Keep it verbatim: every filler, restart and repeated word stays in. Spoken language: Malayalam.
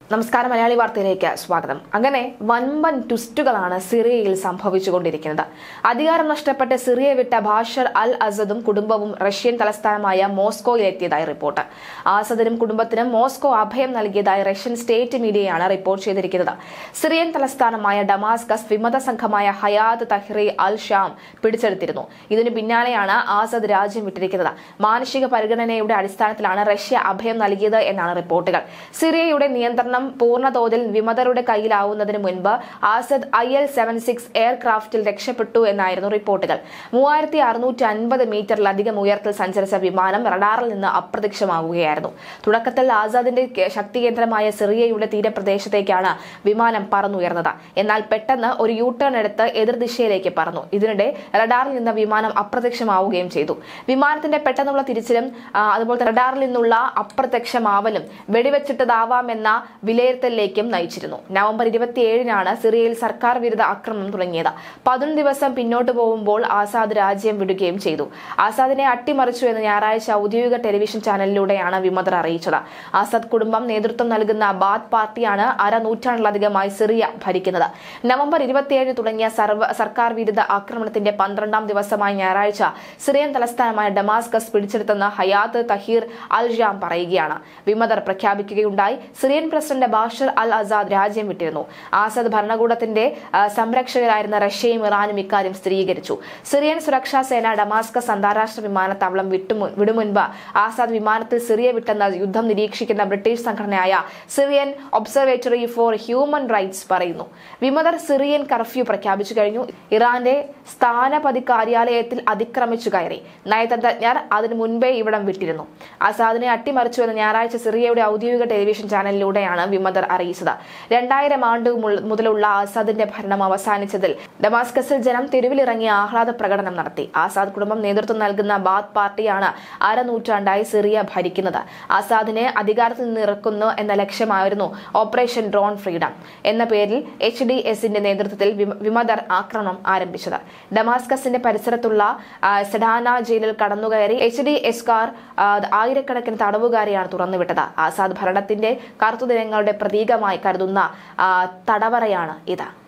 നമസ്കാരം, മലയാളി വാർത്തയിലേക്ക് സ്വാഗതം. അങ്ങനെ വൻപൻ ട്വിസ്റ്റുകളാണ് സിറിയയിൽ സംഭവിച്ചുകൊണ്ടിരിക്കുന്നത്. അധികാരം നഷ്ടപ്പെട്ട് സിറിയ വിട്ട ബാഷർ അൽ അസദും കുടുംബവും റഷ്യൻ തലസ്ഥാനമായ മോസ്കോയിലെത്തിയതായി റിപ്പോർട്ട്. ആസദിനും കുടുംബത്തിനും മോസ്കോ അഭയം നൽകിയതായി റഷ്യൻ സ്റ്റേറ്റ് മീഡിയയാണ് റിപ്പോർട്ട് ചെയ്തിരിക്കുന്നത്. സിറിയൻ തലസ്ഥാനമായ ഡമാസ്കസ് വിമത സംഘമായ ഹയാത്ത് തഹ്രീർ അൽ ഷാം പിടിച്ചെടുത്തിരുന്നു. ഇതിനു പിന്നാലെയാണ് ആസദ് രാജ്യം വിട്ടിരിക്കുന്നത്. മാനുഷിക പരിഗണനയുടെ അടിസ്ഥാനത്തിലാണ് റഷ്യ അഭയം നൽകിയത് എന്നാണ് റിപ്പോർട്ടുകൾ. സിറിയയുടെ നിയന്ത്രണം പൂർണ്ണതോതിൽ വിമതരുടെ കയ്യിലാവുന്നതിന് മുൻപ് Assad I L seven six എയർക്രാഫ്റ്റിൽ രക്ഷപ്പെട്ടു എന്നായിരുന്നു റിപ്പോർട്ടുകൾ. മൂവായിരത്തി അറുന്നൂറ്റി അൻപത് മീറ്ററിലധികം ഉയരത്തിൽ സഞ്ചരിച്ച വിമാനം റഡാറിൽ നിന്ന് അപ്രത്യക്ഷമാവുകയായിരുന്നു. തുടക്കത്തിൽ ആസാദിന്റെ ശക്തി കേന്ദ്രമായ സിറിയയുടെ തീരപ്രദേശത്തേക്കാണ് വിമാനം പറന്നുയർന്നത്. എന്നാൽ പെട്ടെന്ന് ഒരു യു ടേൺ എടുത്ത് എതിർദിശയിലേക്ക് പറന്നു. ഇതിനിടെ റഡാറിൽ നിന്ന് വിമാനം അപ്രത്യക്ഷമാവുകയും ചെയ്തു. വിമാനത്തിന്റെ പെട്ടെന്നുള്ള തിരിച്ചിലും അതുപോലെ റഡാറിൽ നിന്നുള്ള അപ്രത്യക്ഷമാവലും വെടിവെച്ചിട്ടതാവാമെന്ന വിലയിരുത്തലിലേക്കും നയിച്ചിരുന്നു. നവംബർ ഇരുപത്തിയേഴിനാണ് സിറിയയിൽ സർക്കാർ വിരുദ്ധ ആക്രമണം തുടങ്ങിയത്. പതിനൊന്ന് ദിവസം പിന്നോട്ട് പോകുമ്പോൾ ആസാദ് രാജ്യം വിടുകയും ചെയ്തു. ആസാദിനെ അട്ടിമറിച്ചു എന്ന് ഞായറാഴ്ച ഔദ്യോഗിക ടെലിവിഷൻ ചാനലിലൂടെയാണ് വിമതർ അറിയിച്ചത്. ആസാദ് കുടുംബം നേതൃത്വം നൽകുന്ന ബാത്ത് പാർട്ടിയാണ് അരനൂറ്റാണ്ടിലധികമായി സിറിയ ഭരിക്കുന്നത്. നവംബർ ഇരുപത്തിയേഴിന് തുടങ്ങിയ സർക്കാർ വിരുദ്ധ ആക്രമണത്തിന്റെ പന്ത്രണ്ടാം ദിവസമായ ഞായറാഴ്ച സിറിയൻ തലസ്ഥാനമായ ഡമാസ്കസ് പിടിച്ചെടുത്തെന്ന് ഹയാത്ത് തഹീർ അൽ ഷാം പറയുകയാണ്. വിമതർ പ്രഖ്യാപിക്കുകയുണ്ടായി. Syrian president Bashar al Assad രാജ്യം വിട്ടിരുന്നു. ആസദ് ഭരണകൂടത്തിന്റെ സംരക്ഷകരായിരുന്ന റഷ്യയും ഇറാനും ഇക്കാര്യം സ്ഥിരീകരിച്ചു. സിറിയൻ സുരക്ഷാ സേന ഡമാസ്കസ് അന്താരാഷ്ട്ര വിമാനത്താവളം വിടുമുൻപ് ആസാദ് വിമാനത്തിൽ സിറിയ വിട്ടെന്ന് യുദ്ധം നിരീക്ഷിക്കുന്ന ബ്രിട്ടീഷ് സംഘടനയായ Syrian observatory for human rights പറയുന്നു. വിമതർ സിറിയൻ കർഫ്യൂ പ്രഖ്യാപിച്ചു കഴിഞ്ഞു. ഇറാന്റെ സ്ഥാനപതി കാര്യാലയത്തിൽ അതിക്രമിച്ചു കയറി. നയതന്ത്രജ്ഞർ അതിനു മുൻപേ ഇവിടം വിട്ടിരുന്നു. ആസാദിനെ അട്ടിമറിച്ചുവെന്ന് ഞായറാഴ്ച സിറിയയുടെ ഔദ്യോഗിക ടെലിവിഷൻ ചാനലിലൂടെയാണ് വിമതർ അറിയിച്ചത്. രണ്ടായിരം ആണ്ട് മുതലുള്ള ആസാദിന്റെ ഭരണം അവസാനിച്ചതിൽ ഡമാസ്കസിൽ ജനം തെരുവിലിറങ്ങി ആഹ്ലാദ പ്രകടനം നടത്തി. ആസാദ് കുടുംബം നേതൃത്വം നൽകുന്ന ബാത്ത് പാർട്ടിയാണ് അരനൂറ്റാണ്ടായി സിറിയ ഭരിക്കുന്നത്. ആസാദിനെ അധികാരത്തിൽ നിന്ന് ഇറക്കുന്നു എന്ന ലക്ഷ്യമായിരുന്നു ഓപ്പറേഷൻ ഡ്രോൺ ഫ്രീഡം എന്ന പേരിൽ എച്ച് ഡി എസിന്റെ നേതൃത്വത്തിൽ വിമതർ ആക്രമണം ആരംഭിച്ചത്. ഡമാസ്കസിന്റെ പരിസരത്തുള്ള സെഡാന ജയിലിൽ കടന്നുകയറി എച്ച് ഡി എസ്കാർ ആയിരക്കണക്കിന് തടവുകാരെയാണ് തുറന്നുവിട്ടത്. ആസാദ് ഭരണത്തിന്റെ കറുത്തുദിനങ്ങളുടെ പ്രതീകമായി കരുതുന്ന തടവറയാണ് ഇത്.